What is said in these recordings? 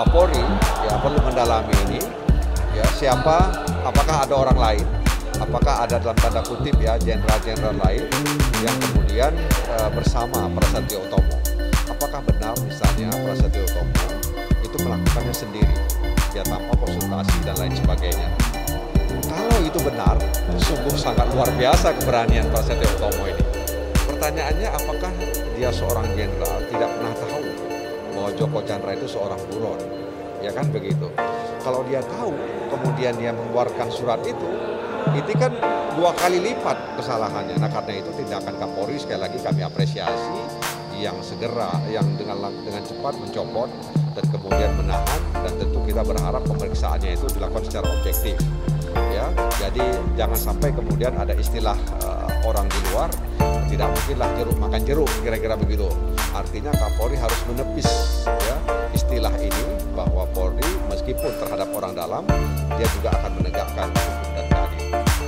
Kapolri ya perlu mendalami ini ya, apakah ada orang lain, apakah ada dalam tanda kutip ya jenderal-jenderal lain yang kemudian bersama Prasetyo Utomo. Apakah benar misalnya Prasetyo Utomo itu melakukannya sendiri ya tanpa konsultasi dan lain sebagainya. Kalau itu benar, sungguh sangat luar biasa keberanian Prasetyo Utomo ini. Pertanyaannya, apakah dia seorang jenderal tidak pernah tahu bahwa Joko Chandra itu seorang buron? Ya kan begitu. Kalau dia tahu, kemudian dia mengeluarkan surat itu kan 2 kali lipat kesalahannya. Nah karena itu tindakan Kapolri sekali lagi kami apresiasi yang segera, yang dengan cepat mencopot dan kemudian menahan, dan tentu kita berharap pemeriksaannya itu dilakukan secara objektif. Ya, jadi jangan sampai kemudian ada istilah orang di luar, tidak mungkinlah jeruk makan jeruk, kira-kira begitu. Artinya Kapolri harus menepis ya istilah ini, bahwa Polri meskipun terhadap orang dalam, dia juga akan menegakkan hukum dan keadilan.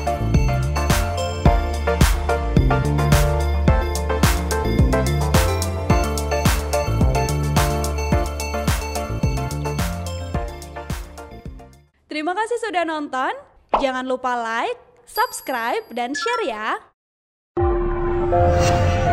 Terima kasih sudah nonton. Jangan lupa like, subscribe, dan share ya.